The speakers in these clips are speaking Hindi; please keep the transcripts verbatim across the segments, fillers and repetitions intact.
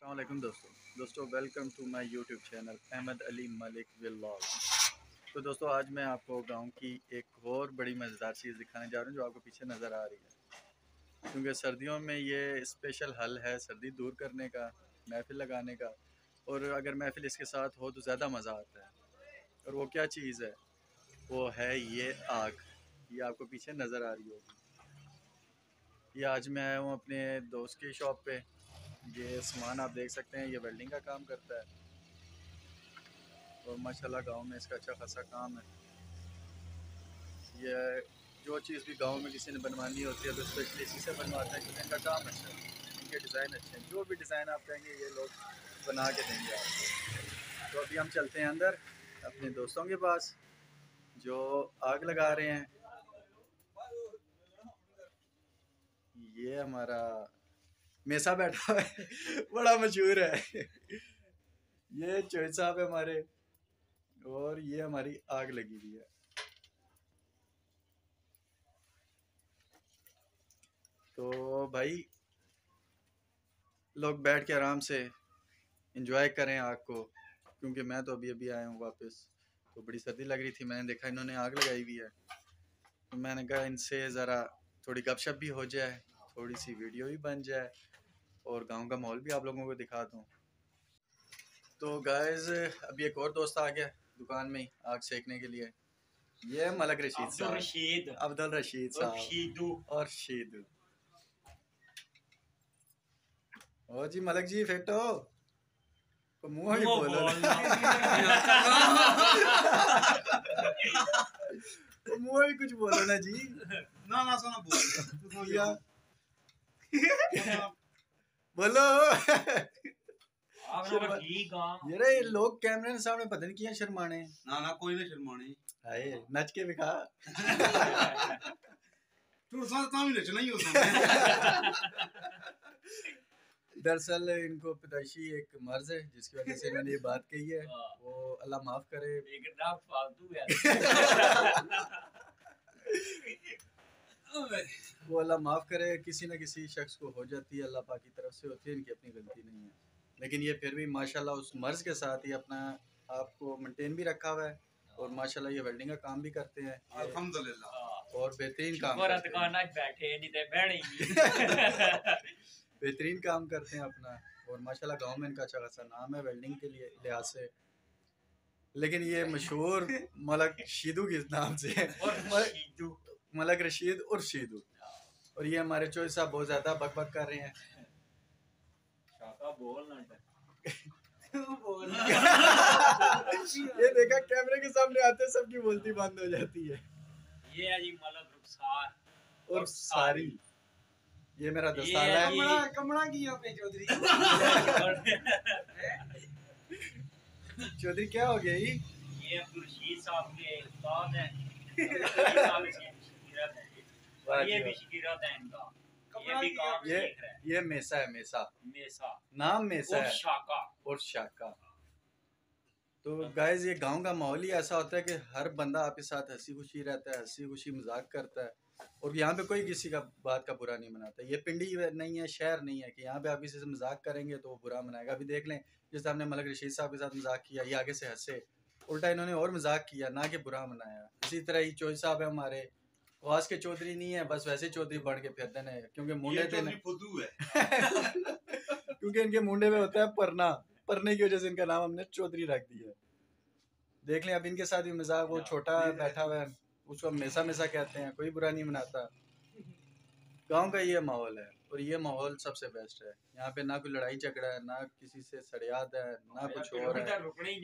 अस्सलामुअलैकुम दोस्तों दोस्तों welcome to my YouTube channel Ahmad Ali Malik vlog. तो दोस्तों आज मैं आपको गांव की एक और बड़ी मज़ेदार चीज़ दिखाने जा रहा हूं जो आपको पीछे नज़र आ रही है, क्योंकि सर्दियों में ये स्पेशल हल है सर्दी दूर करने का, महफिल लगाने का। और अगर महफिल इसके साथ हो तो ज़्यादा मज़ा आता है। और वो क्या चीज़ है, वो है ये आग। ये आपको पीछे नज़र आ रही होगी। ये आज मैं आया हूँ अपने दोस्त की शॉप पे। ये सामान आप देख सकते हैं, ये वेल्डिंग का काम करता है और माशाल्लाह गांव में इसका अच्छा खासा काम है। ये जो चीज़ भी गांव में किसी ने बनवानी होती है तो स्पेशली इसी से बनवाते हैं, क्योंकि इनका काम अच्छा है, इनके डिज़ाइन अच्छे हैं। जो भी डिज़ाइन आप कहेंगे ये लोग बना के देंगे आपको। तो अभी हम चलते हैं अंदर अपने दोस्तों के पास जो आग लगा रहे हैं। ये हमारा मेसा बैठा हुआ है बड़ा मशहूर है। ये चोई साहब है हमारे, और ये हमारी आग लगी हुई है। तो भाई लोग बैठ के आराम से एंजॉय करें आग को, क्योंकि मैं तो अभी अभी आया हूँ वापस, तो बड़ी सर्दी लग रही थी। मैंने देखा इन्होंने आग लगाई हुई है, तो मैंने कहा इनसे ज़रा थोड़ी गपशप भी हो जाए, थोड़ी सी वीडियो भी बन जाए और गांव का माहौल भी आप लोगों को दिखा दूँ। तो गाइस अभी एक और दोस्त आ गया दुकान में ही आग सेकने के लिए। ये मलक रशीद साहब, रशीद अब्दुल रशीद साहब और शीदू। ओ जी मलक जी फिट हो तो मुंह ही बोलो ना। तो मुंह ही कुछ बोलो ना जी। ना ना सुना बोल या बोलो। ये रे लोग कैमरे के सामने पता नहीं क्या शर्माने। ना ना कोई नहीं शर्माने। आए नच के दिखा। तू साथ काम ही नहीं हो सकता। दरअसल इनको पैदाइशी एक मर्ज है जिसकी वजह से इन्होंने ये बात कही है। वो अल्लाह माफ करे। वो अल्लाह माफ करे, किसी न किसी शख्स को हो जाती है, अल्लाह पाक की तरफ से होती है, इनकी अपनी गलती नहीं है। लेकिन ये फिर भी माशाल्लाह उस मर्ज के साथ ही अपना आपको मेंटेन भी रखा हुआ है और माशाल्लाह ये वेल्डिंग का काम भी करते हैं अल्हम्दुलिल्लाह और बेहतरीन काम करते हैं। बेहतरीन काम करते हैं अपना, और माशाल्लाह गांव में इनका अच्छा खासा नाम है वेल्डिंग के लिए लिहाज से। लेकिन ये मशहूर मलक शीदू के नाम से है, मलक रशीद और शीदू। और ये हमारे चोई साहब बहुत ज्यादा बक बक कर रहे हैं। ये देखा कैमरे के सामने आते सबकी बोलती बंद हो जाती है। ये है जी मलक रुखसार और सारी। ये मेरा दस्तार है। कमरा कमरा की पे चौधरी। चौधरी क्या हो गया ये? ये अब्दुल रशीद साहब के उस्ताद हैं। ये भी शिगिरत है इनका। ये भी काम ये सीख रहे हैं। ये मेसा है, मेसा मेसा नाम मेसा और है शाका और शाका। तो गाइस ये गांव का माहौल ही ऐसा होता है कि हर बंदा आपके साथ हंसी खुशी रहता है, हंसी खुशी मजाक करता है, और यहाँ पे कोई किसी का बात का बुरा नहीं मनाता। ये पिंडी नहीं है, शहर नहीं है कि यहाँ पे आप किसी से मजाक करेंगे तो वो बुरा मनाएगा। अभी देख लें जैसे हमने मलक रशीद साहब के साथ मजाक किया, ये आगे से हंसे, उल्टा इन्होंने और मजाक किया, ना कि बुरा मनाया। इसी तरह ही चौधरी साहब है हमारे, खास के चौधरी नहीं है, बस वैसे चौधरी बढ़ के फिरते हैं, क्योंकि मुंडे पे क्योंकि इनके मुंडे में होता है परना, परने की वजह से इनका नाम हमने चौधरी रख दिया। देख लें अब इनके साथ भी मजाक, वो छोटा बैठा हुआ है उसको मेसा मेसा कहते हैं, कोई बुरा नहीं मनाता। गांव का ये माहौल है और ये माहौल सबसे बेस्ट है। यहाँ पे ना कोई लड़ाई झगड़ा है, ना किसी से सड़ियात है, ना कुछ और है।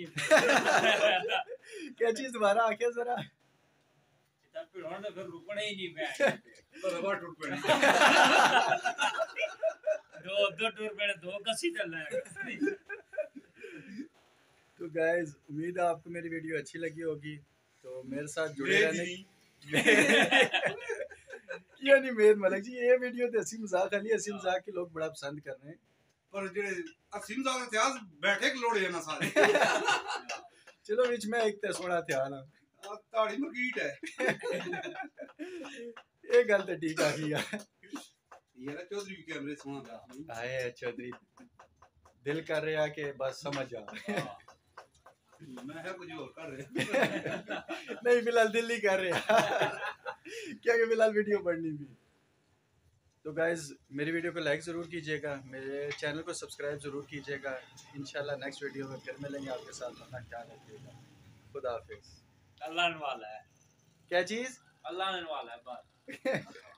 क्या चीज दोबारा आके जरा दो दो टूर पे दो कसी चल रहा है। तो गाइस उम्मीद है आपको मेरी वीडियो अच्छी लगी होगी, तो मेरे साथ जुड़े रहने क्या नहीं मेद मलक जी, ये वीडियो तो हंसी मजाक वाली, हंसी मजाक के लोग बड़ा पसंद कर रहे हैं। पर जेड़े हंसी मजाक इतिहास बैठे के लोड़े ना सारे। चलो विच में एक ते सोना ध्यान आ ताड़ी मकीट है। ये गल तो ठीक आ गई है। ये ना चौधरी कैमरे सोना आए चौधरी दिल कर रहा कि बस समझ जाओ। मैं है कुछ और कर रहे नहीं फिलहाल दिल नहीं कर रहा क्योंकि फिलहाल वीडियो बननी भी। तो गाइज मेरी वीडियो को लाइक ज़रूर कीजिएगा, मेरे चैनल को सब्सक्राइब ज़रूर कीजिएगा। इंशाल्लाह नेक्स्ट वीडियो में फिर मिलेंगे आपके साथ। अपना ख्याल रखिएगा। खुदा हाफिज़। अल्लाह ने वाला है, क्या चीज़? अल्लाह ने वाला है बात।